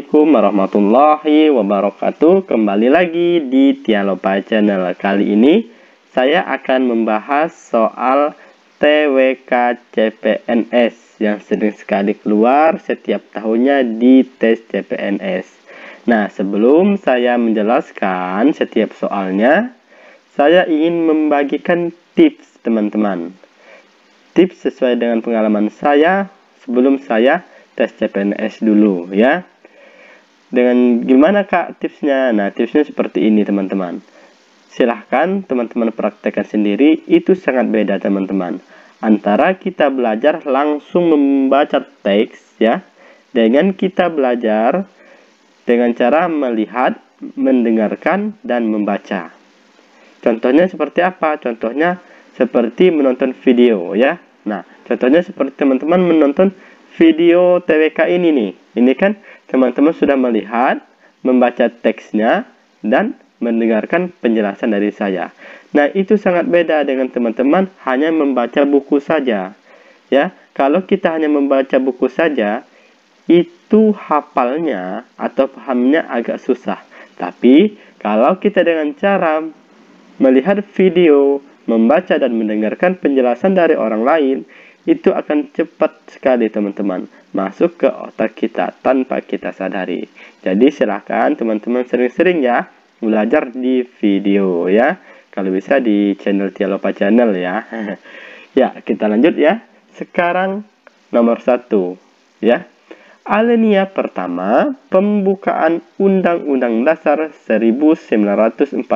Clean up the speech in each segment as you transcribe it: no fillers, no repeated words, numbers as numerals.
Assalamualaikum warahmatullahi wabarakatuh. Kembali lagi di Tialopa Channel. Kali ini saya akan membahas soal TWK CPNS yang sering sekali keluar setiap tahunnya di tes CPNS. Nah, sebelum saya menjelaskan setiap soalnya, saya ingin membagikan tips teman-teman. Tips sesuai dengan pengalaman saya sebelum saya tes CPNS dulu ya. Dengan gimana kak tipsnya? Nah, tipsnya seperti ini teman-teman. Silahkan teman-teman praktekkan sendiri. Itu sangat beda teman-teman, antara kita belajar langsung membaca teks ya, dengan kita belajar dengan cara melihat, mendengarkan, dan membaca. Contohnya seperti apa? Contohnya seperti menonton video ya. Nah, contohnya seperti teman-teman menonton video TWK ini nih. Ini kan teman-teman sudah melihat, membaca teksnya, dan mendengarkan penjelasan dari saya. Nah, itu sangat beda dengan teman-teman hanya membaca buku saja. Ya, kalau kita hanya membaca buku saja, itu hafalnya atau pahamnya agak susah. Tapi, kalau kita dengan cara melihat video, membaca dan mendengarkan penjelasan dari orang lain, itu akan cepat sekali teman-teman masuk ke otak kita tanpa kita sadari. Jadi silahkan teman-teman sering-sering ya belajar di video ya. Kalau bisa di channel Tialopa Channel ya. Ya, kita lanjut ya. Sekarang nomor 1 ya. Alinea pertama, pembukaan Undang-Undang Dasar 1945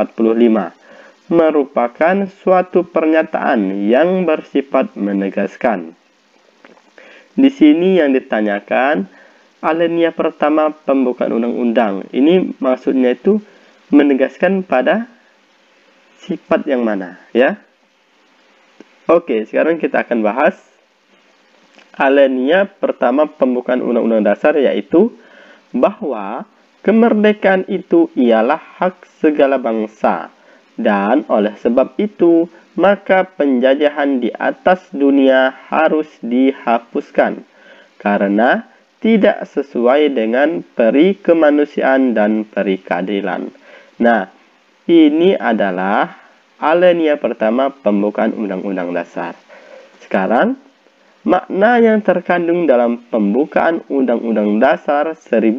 merupakan suatu pernyataan yang bersifat menegaskan. Di sini yang ditanyakan, alinea pertama pembukaan undang-undang. Ini maksudnya itu menegaskan pada sifat yang mana ya. Oke, sekarang kita akan bahas alinea pertama pembukaan undang-undang dasar, yaitu bahwa kemerdekaan itu ialah hak segala bangsa. Dan oleh sebab itu, maka penjajahan di atas dunia harus dihapuskan, karena tidak sesuai dengan peri kemanusiaan dan peri keadilan. Nah, ini adalah alinea pertama pembukaan Undang-Undang Dasar. Sekarang, makna yang terkandung dalam pembukaan Undang-Undang Dasar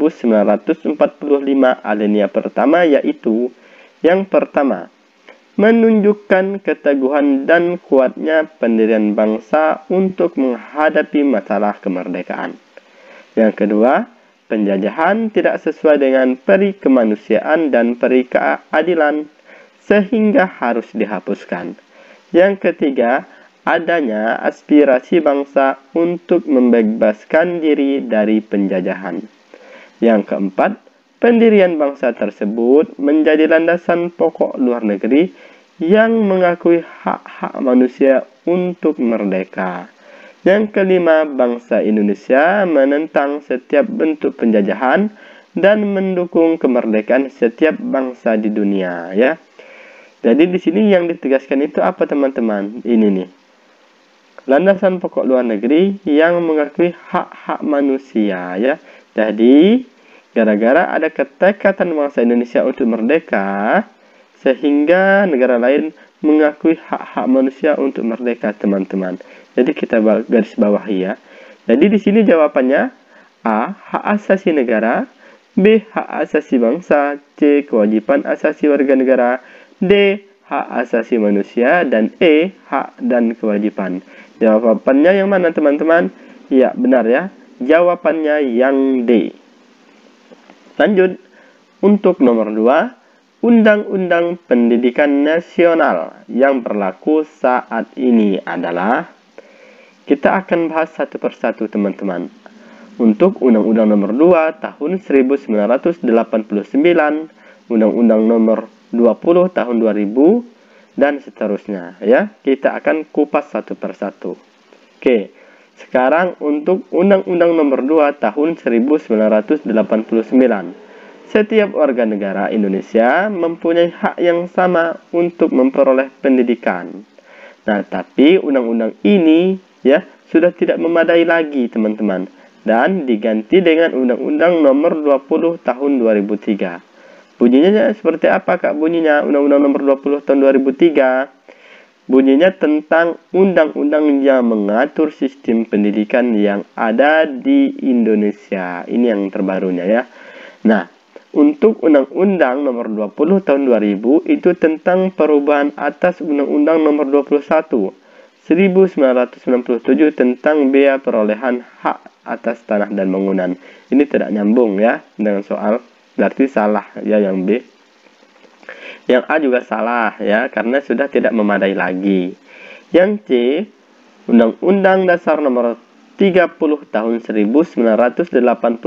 1945 alinea pertama yaitu yang pertama, menunjukkan keteguhan dan kuatnya pendirian bangsa untuk menghadapi masalah kemerdekaan. Yang kedua, penjajahan tidak sesuai dengan peri kemanusiaan dan peri keadilan sehingga harus dihapuskan. Yang ketiga, adanya aspirasi bangsa untuk membebaskan diri dari penjajahan. Yang keempat, pendirian bangsa tersebut menjadi landasan pokok luar negeri yang mengakui hak-hak manusia untuk merdeka. Yang kelima, bangsa Indonesia menentang setiap bentuk penjajahan dan mendukung kemerdekaan setiap bangsa di dunia ya. Jadi di sini yang ditegaskan itu apa teman-teman? Ini nih. Landasan pokok luar negeri yang mengakui hak-hak manusia ya. Jadi gara-gara ada ketekatan bangsa Indonesia untuk merdeka, sehingga negara lain mengakui hak-hak manusia untuk merdeka, teman-teman. Jadi kita garis bawahi ya. Jadi di sini jawabannya A. Hak asasi negara, B. Hak asasi bangsa, C. Kewajiban asasi warga negara, D. Hak asasi manusia, dan E. Hak dan kewajiban. Jawabannya yang mana teman-teman? Ya benar ya. Jawabannya yang D. Lanjut, untuk nomor 2, Undang-Undang Pendidikan Nasional yang berlaku saat ini adalah, kita akan bahas satu persatu teman-teman. Untuk Undang-Undang nomor 2 tahun 1989, Undang-Undang nomor 20 tahun 2000, dan seterusnya ya. Kita akan kupas satu persatu. Oke. Sekarang untuk Undang-Undang nomor 2 tahun 1989. Setiap warga negara Indonesia mempunyai hak yang sama untuk memperoleh pendidikan. Nah, tapi undang-undang ini ya sudah tidak memadai lagi, teman-teman. dan diganti dengan Undang-Undang Nomor 20 Tahun 2003. Bunyinya seperti apa, Kak? Bunyinya Undang-Undang Nomor 20 Tahun 2003. Bunyinya tentang undang-undang yang mengatur sistem pendidikan yang ada di Indonesia. Ini yang terbarunya ya. Nah, untuk Undang-Undang Nomor 20 Tahun 2000 itu tentang perubahan atas Undang-Undang Nomor 21 1997 tentang biaya perolehan hak atas tanah dan bangunan. Ini tidak nyambung ya dengan soal, berarti salah ya yang B. Yang A juga salah ya, karena sudah tidak memadai lagi. Yang C, Undang-Undang Dasar Nomor 30 Tahun 1989,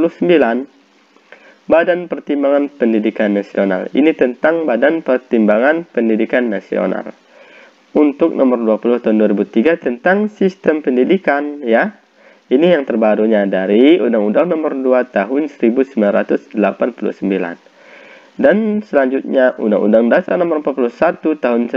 Badan Pertimbangan Pendidikan Nasional. Ini tentang Badan Pertimbangan Pendidikan Nasional. Untuk nomor 20 tahun 2003 tentang sistem pendidikan ya. Ini yang terbarunya dari Undang-Undang Nomor 2 Tahun 1989. Dan selanjutnya Undang-Undang Dasar Nomor 41 Tahun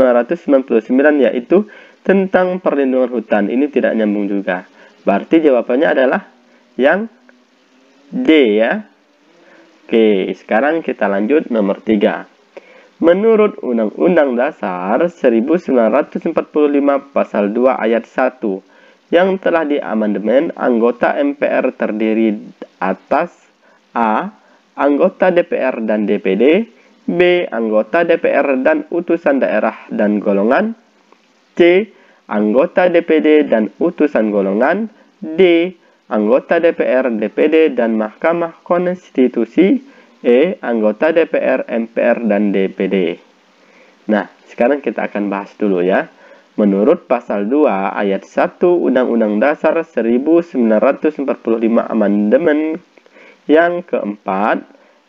1999 yaitu tentang perlindungan hutan. Ini tidak nyambung juga. Berarti jawabannya adalah yang D ya. Oke, sekarang kita lanjut nomor 3. Menurut Undang-Undang Dasar 1945 Pasal 2 Ayat 1 yang telah diamandemen, anggota MPR terdiri atas A. Anggota DPR dan DPD, B. Anggota DPR dan utusan daerah dan golongan, C. Anggota DPD dan utusan golongan, D. Anggota DPR, DPD, dan Mahkamah Konstitusi, E. Anggota DPR, MPR, dan DPD. Nah, sekarang kita akan bahas dulu ya. Menurut Pasal 2 Ayat 1 Undang-Undang Dasar 1945 Amandemen yang keempat,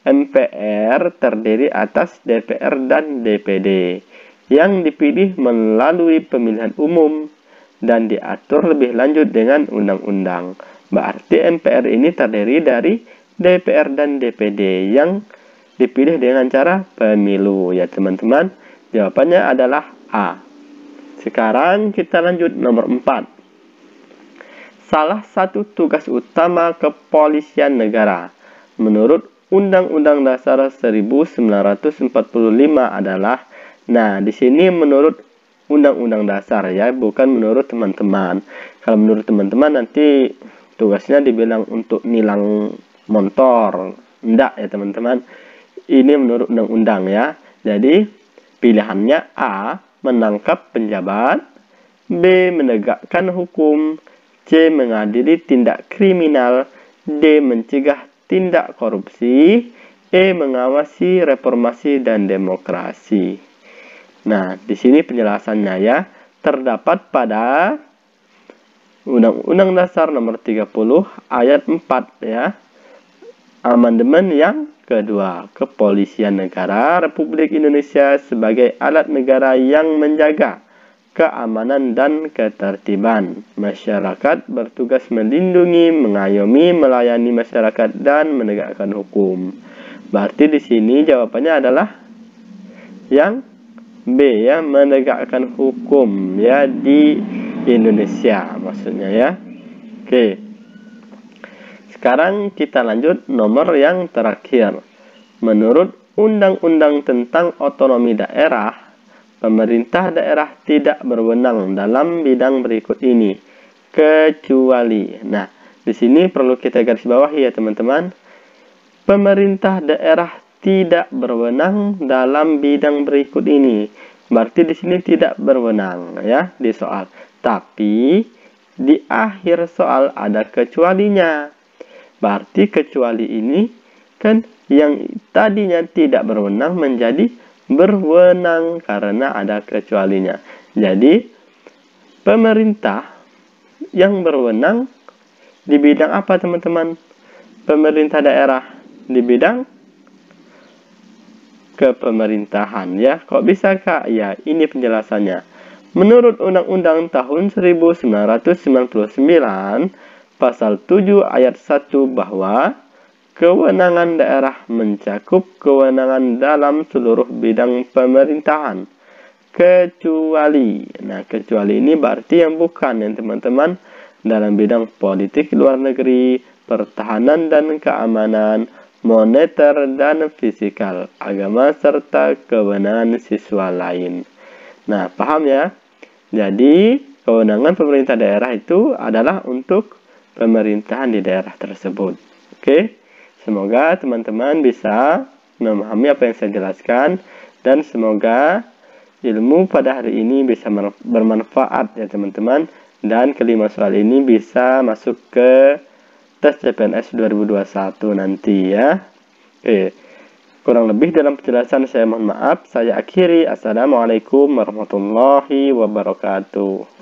MPR terdiri atas DPR dan DPD yang dipilih melalui pemilihan umum dan diatur lebih lanjut dengan undang-undang. Berarti MPR ini terdiri dari DPR dan DPD yang dipilih dengan cara pemilu ya teman-teman. Jawabannya adalah A. Sekarang kita lanjut nomor 4. Salah satu tugas utama kepolisian negara menurut Undang-Undang Dasar 1945 adalah, nah di sini menurut Undang-Undang Dasar ya, bukan menurut teman-teman. Kalau menurut teman-teman nanti tugasnya dibilang untuk nilang motor. Enggak ya teman-teman. Ini menurut undang-undang ya. Jadi pilihannya A. Menangkap penjabat, B. Menegakkan hukum, C. Mengadili tindak kriminal, D. Mencegah tindak korupsi, E. Mengawasi reformasi dan demokrasi. Nah, di sini penjelasannya ya. Terdapat pada Undang-Undang Dasar Nomor 30 Ayat 4 ya. Amandemen yang kedua, Kepolisian Negara Republik Indonesia sebagai alat negara yang menjaga keamanan dan ketertiban masyarakat, bertugas melindungi, mengayomi, melayani masyarakat dan menegakkan hukum. Berarti di sini jawabannya adalah yang B ya, menegakkan hukum ya di Indonesia maksudnya ya. Oke. Sekarang kita lanjut nomor yang terakhir. Menurut Undang-Undang tentang Otonomi Daerah, pemerintah daerah tidak berwenang dalam bidang berikut ini, kecuali. Nah, di sini perlu kita garis bawahi ya teman-teman. Pemerintah daerah tidak berwenang dalam bidang berikut ini. Berarti di sini tidak berwenang ya di soal. Tapi di akhir soal ada kecualinya. Berarti kecuali ini kan yang tadinya tidak berwenang menjadi berwenang karena ada kecualinya. Jadi pemerintah yang berwenang di bidang apa teman-teman? Pemerintah daerah di bidang kepemerintahan ya. Kok bisa Kak? Ya, ini penjelasannya. Menurut Undang-Undang tahun 1999 Pasal 7 Ayat 1 bahwa kewenangan daerah mencakup kewenangan dalam seluruh bidang pemerintahan kecuali. Nah, kecuali ini berarti yang bukan ya teman-teman. dalam bidang politik luar negeri, pertahanan dan keamanan, moneter dan fisikal, agama, serta kewenangan siswa lain. Nah, paham ya? Jadi, kewenangan pemerintah daerah itu adalah untuk pemerintahan di daerah tersebut. Oke, semoga teman-teman bisa memahami apa yang saya jelaskan dan semoga ilmu pada hari ini bisa bermanfaat ya teman-teman, dan kelima soal ini bisa masuk ke tes CPNS 2021 nanti ya. Oke, kurang lebih dalam penjelasan saya mohon maaf. Saya akhiri. Assalamualaikum warahmatullahi wabarakatuh.